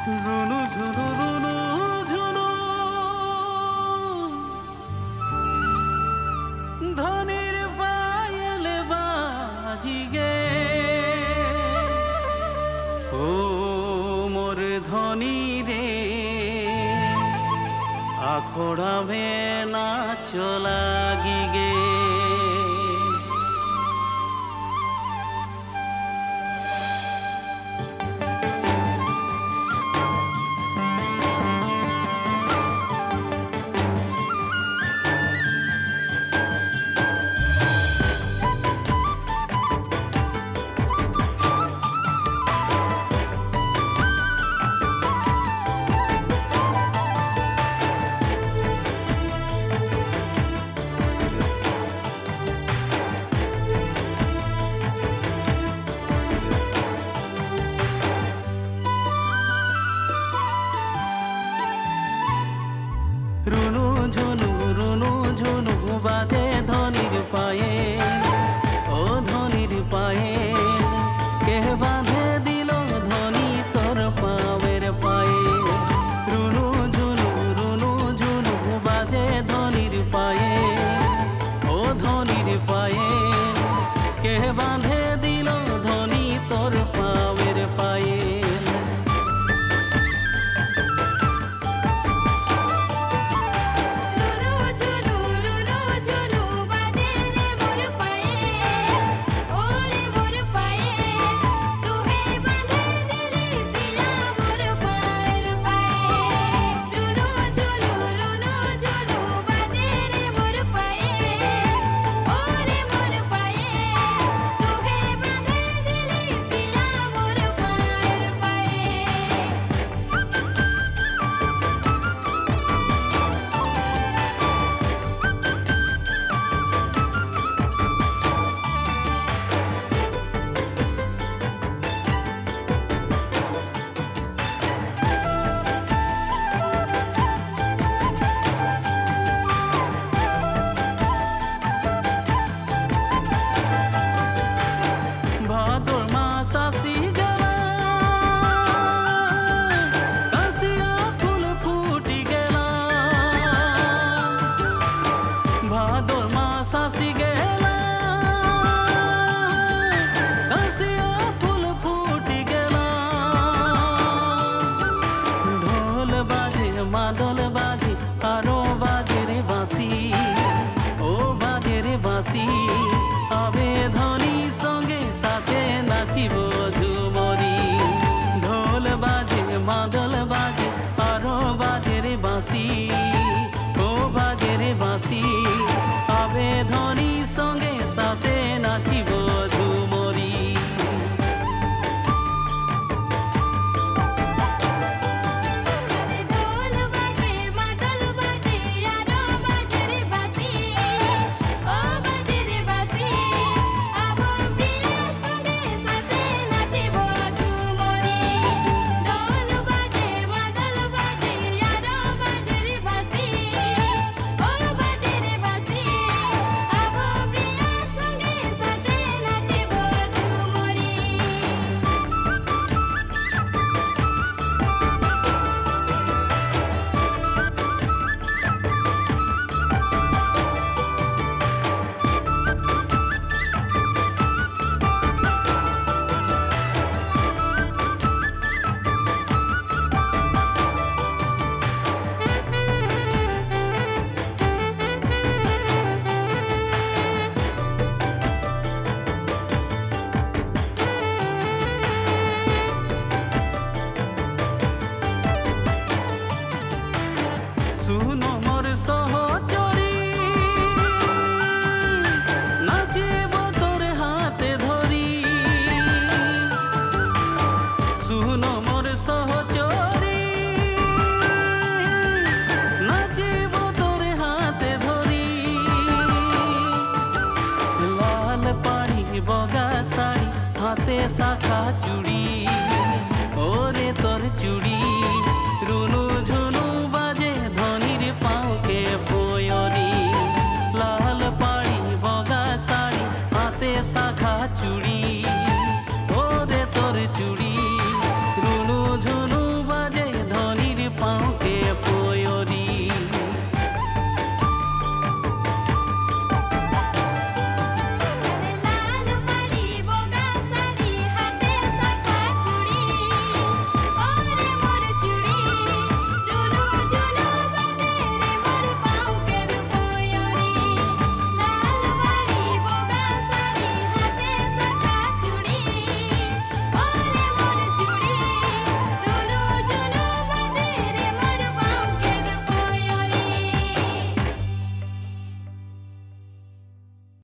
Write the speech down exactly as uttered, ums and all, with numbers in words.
रुनु झुनु रुनु झुनु धनिर पायल बाजी गे ओ मोर धनी रे आखोड़ा में नाच लागी गे रुनु झुनु रुनु झुनु बाजे धनिर पाए ओ धनिर पाए के बांधे दिल धनी तोर पावेर पाए रुनु झुनु रुनु झुनु बाजे धनिर पाए ओ धनिर पाए के बांधे दिल धनी तोर पावेर पाए सासी गेला कासिया फूल फूटी गेला ढोल बाजे मादल बाजे आरो बाजे रे बांसी ओ बाजे रे बांसी आबे धनी संगे साथे नाचिब झुमरी ढोल बाजे मादल बाजे आरो बाजे रे बांसी ओ बाजे रे बांसी आबे धनी संगे साथे नाचिब झुमरी सुनो मोर सहचरी नाचिब तोर हाथे धरी सुनो मोर सहचरी नाचिब तोर हाथे धरी लाल पाड़ी बगा साड़ी हाथे शाखा चूड़ी